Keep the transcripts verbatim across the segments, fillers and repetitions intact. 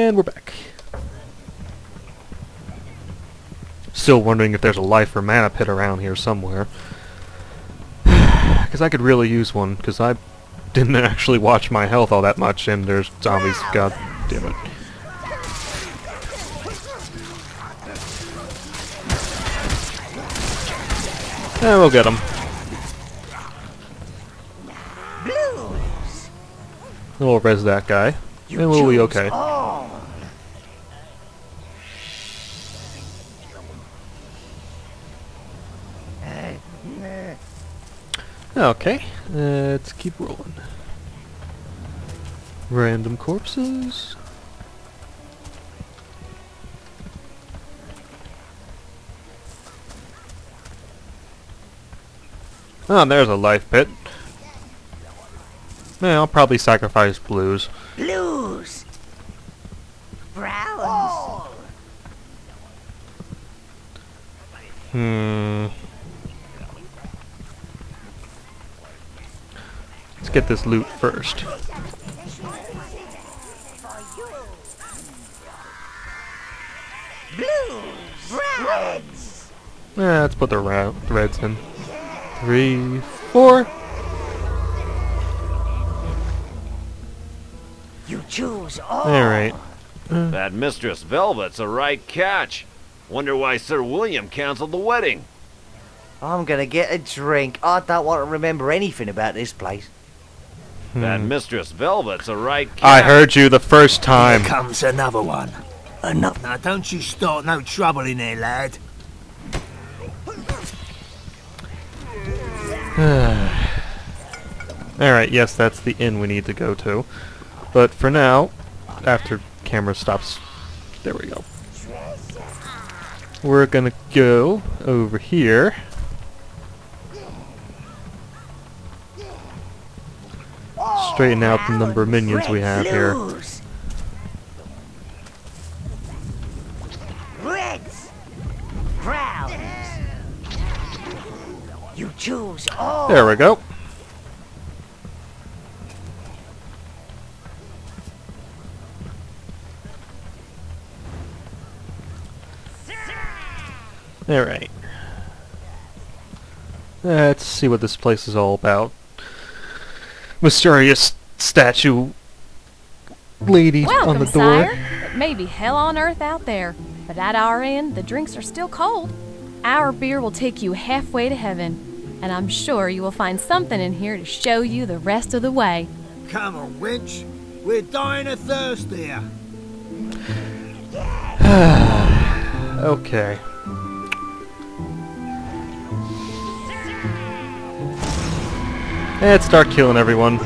And we're back. Still wondering if there's a life or mana pit around here somewhere. Because I could really use one, because I didn't actually watch my health all that much, and there's zombies. God damn it. Yeah, we'll get them. We'll res that guy, and we'll be okay. Okay, let's keep rolling. Random corpses. Oh, there's a life pit. Yeah, I'll probably sacrifice blues. Blues. Browns. Hmm. Let's get this loot first. Blues. Reds. Yeah, let's put the ra reds in. Three, four. You choose all. Alright. Uh, That Mistress Velvet's a right catch. Wonder why Sir William cancelled the wedding. I'm gonna get a drink. I don't want to remember anything about this place. That hmm. Mistress Velvet's a right catch. I heard you the first time. Here comes another one. Enough. Now don't you start no trouble in there, lad. Alright, yes, that's the inn we need to go to. But for now, after camera stops, there we go. We're gonna go over here. Straighten out the number of minions we have here. Blues. Reds. Browns. You choose all. There we go. Alright. Let's see what this place is all about. Mysterious statue lady Welcome, on the door. sire. It may be hell on earth out there, but at our end, the drinks are still cold. Our beer will take you halfway to heaven, and I'm sure you will find something in here to show you the rest of the way. Come on, wench. We're dying of thirst here. Okay. Let's start killing everyone.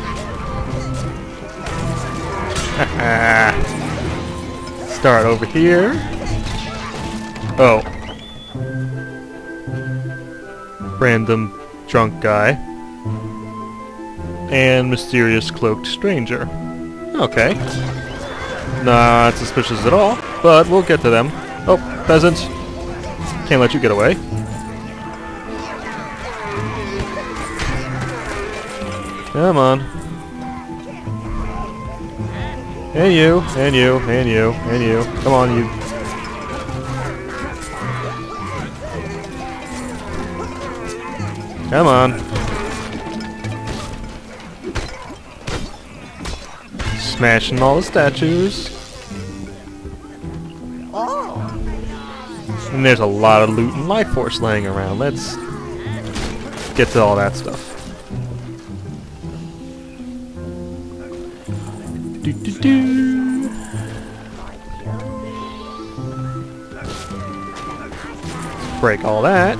Start over here. Oh. Random drunk guy. And mysterious cloaked stranger. Okay. Not suspicious at all, but we'll get to them. Oh, peasant. Can't let you get away. Come on. And you, and you, and you, and you. Come on, you. Come on. Smashing all the statues. And there's a lot of loot and life force laying around. Let's get to all that stuff. Do, do, do. Break all that.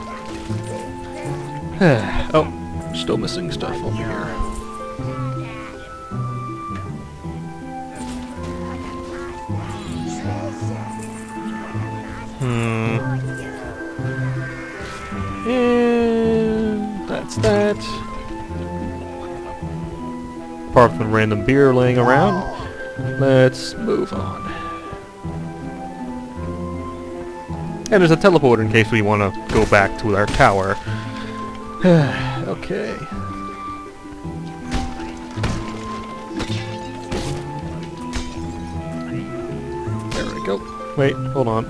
Oh, still missing stuff over here. Hmm. And that's that. Apart from random beer laying around, let's move on. And there's a teleporter in case we want to go back to our tower. Okay. go. Wait, hold on.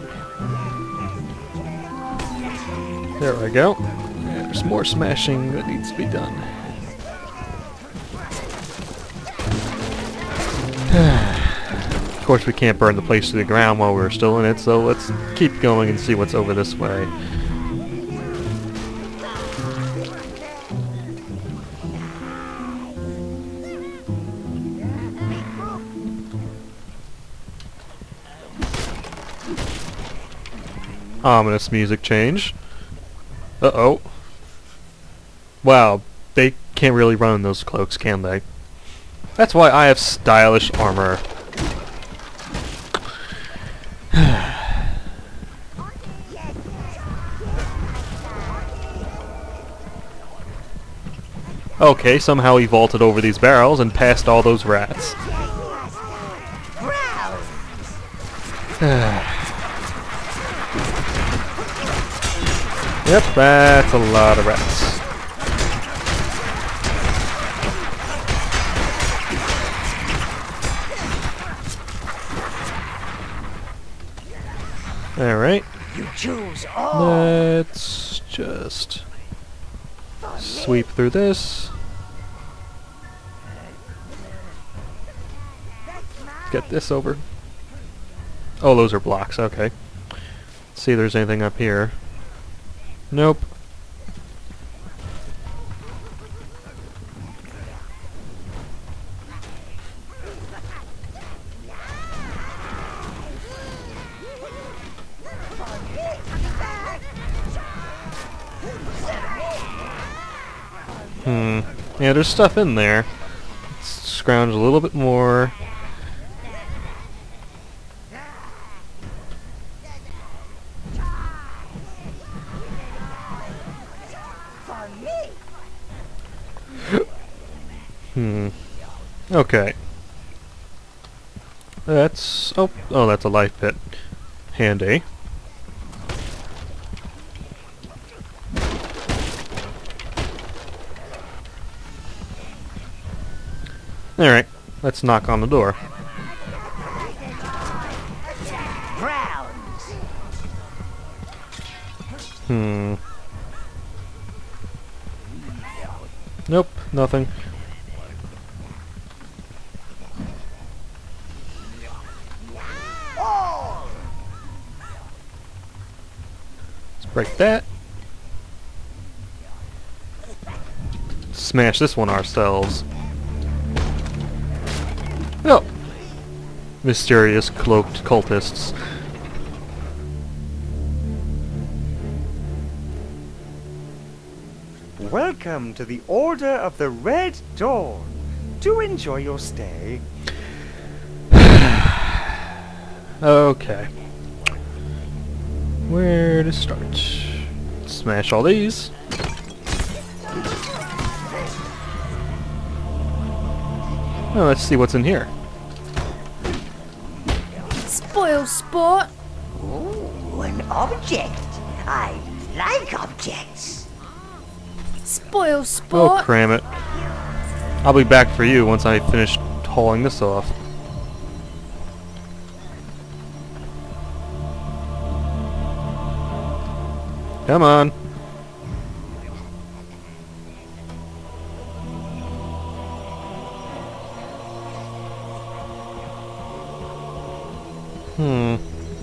There we go. There's more smashing that needs to be done. Of course, we can't burn the place to the ground while we're still in it, so let's keep going and see what's over this way. Ominous music change. Uh-oh. Wow, they can't really run in those cloaks, can they? That's why I have stylish armor. Okay, somehow he vaulted over these barrels and passed all those rats. Yep, that's a lot of rats. Alright. You choose all. Let's just sweep through this. Get this over. Oh, those are blocks, okay. Let's see if there's anything up here. Nope. Hmm. Yeah, there's stuff in there. Let's scrounge a little bit more. Hmm. Okay. That's... Oh, oh, that's a life pit. Handy. Alright, let's knock on the door. Browns. Hmm. Nope, nothing. Let's break that. Smash this one ourselves. Oh! Mysterious cloaked cultists. Welcome to the Order of the Red Dawn. Do enjoy your stay. Okay. Where to start? Smash all these. Well, let's see what's in here. Spoil sport. Ooh, an object. I like objects. Spoil Oh, sport. cram it. I'll be back for you once I finish hauling this off. Come on. Hmm.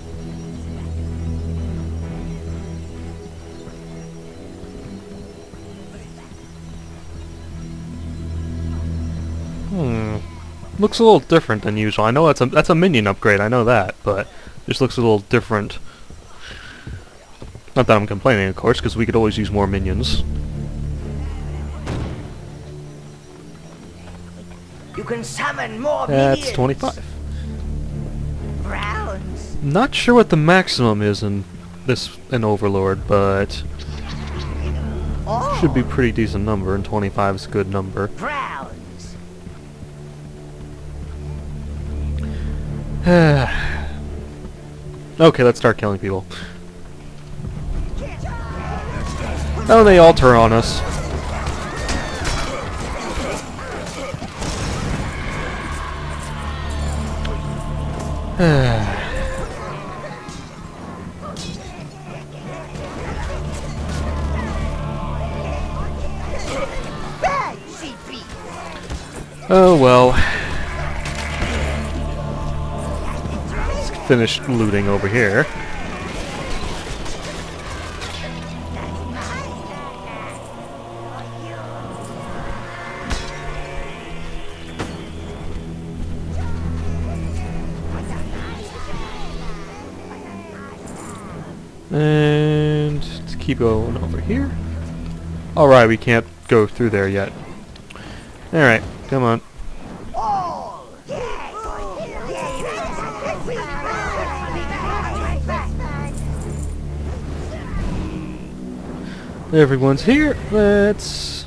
Hmm. Looks a little different than usual. I know that's a that's a minion upgrade. I know that, but just looks a little different. Not that I'm complaining, of course, because we could always use more minions. You can summon more That's minions. twenty-five. Browns. Not sure what the maximum is in this in Overlord, but Oh. should be a pretty decent number, and twenty-five is a good number. Browns. Okay, let's start killing people. Oh, they all turn on us. Oh well. Let's finish looting over here. And let's keep going over here. Alright, we can't go through there yet. Alright, come on. Everyone's here. Let's...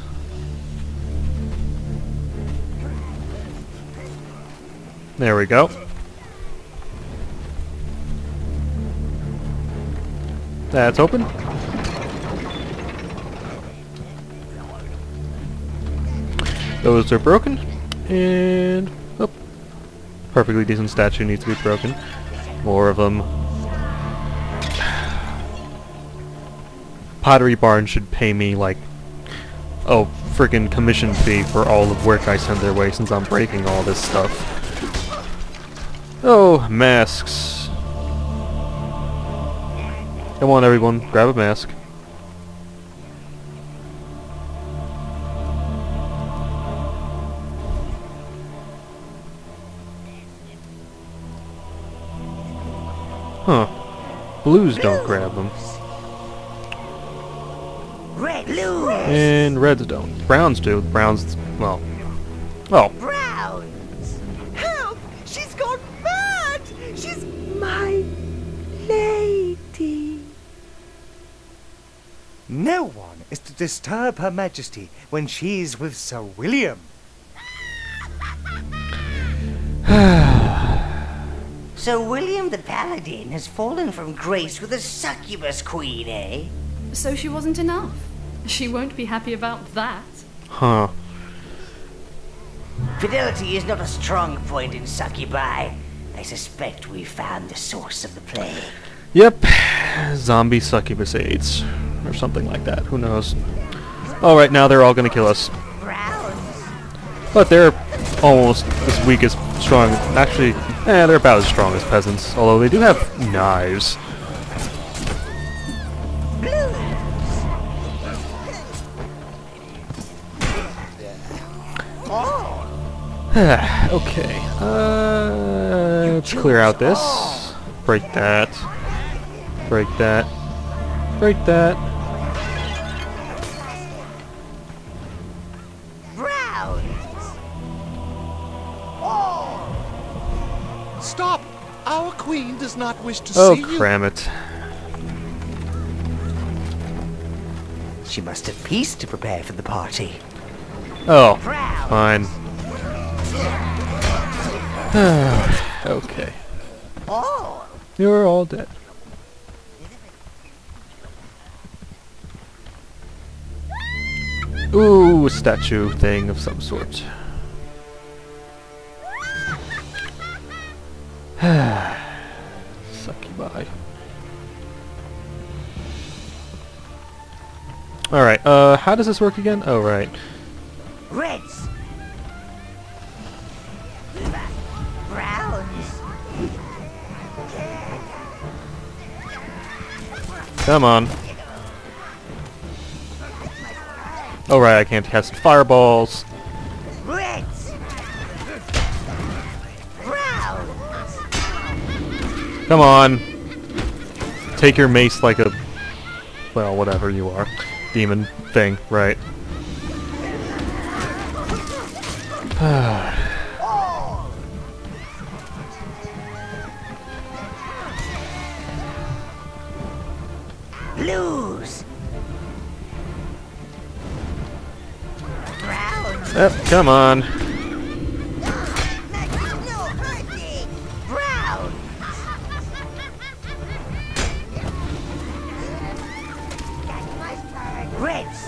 There we go. That's open. Those are broken. And... Oh. Perfectly decent statue needs to be broken. More of them. Pottery Barn should pay me, like, oh, friggin' commission fee for all the work I send their way since I'm breaking all this stuff. Oh, masks. Come on, everyone, grab a mask. Huh. Blues don't grab them. Red, blue, And reds don't. Browns do. Browns, well... Oh. browns. Help! She's gone mad! She's my lady. No one is to disturb Her Majesty when she's with Sir William. Sir William the Paladin has fallen from grace with a succubus queen, eh? So she wasn't enough. She won't be happy about that. Huh. Fidelity is not a strong point in succubi. I suspect we found the source of the plague. Yep. Zombie succubus AIDS. Or something like that. Who knows? Alright, now they're all gonna kill us. Browns. But they're almost as weak as strong. Actually, eh, they're about as strong as peasants. Although they do have knives. Okay. Uh, let's clear out this. Break that. Break that. Break that. Browns. Stop! Our queen does not wish to Oh, see you. cram it. She must have peace to prepare for the party. Oh, fine. Okay. Oh. You're all dead. Ooh, a statue thing of some sort. Succubi. Alright, uh, how does this work again? Oh, right. Reds. Browns. Come on. Oh, right, I can't cast fireballs. Reds. Browns. Come on. Take your mace like a... well, whatever you are. Demon thing, right. Blues. Browns. Yep, come on. Browns. Reds.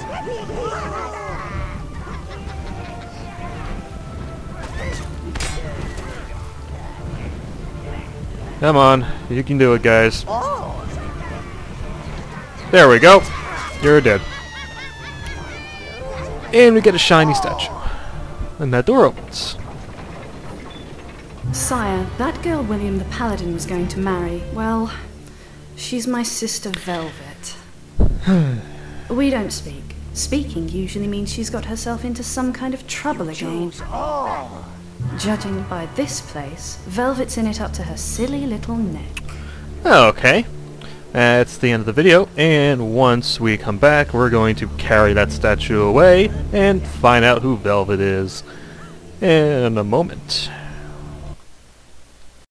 Come on. You can do it, guys. Oh. There we go. You're dead. And we get a shiny statue. And that door opens. Sire, that girl William the Paladin was going to marry, well, she's my sister Velvet. We don't speak. Speaking usually means she's got herself into some kind of trouble again. Judging by this place, Velvet's in it up to her silly little neck. Okay. That's the end of the video, and once we come back, we're going to carry that statue away and find out who Velvet is in a moment.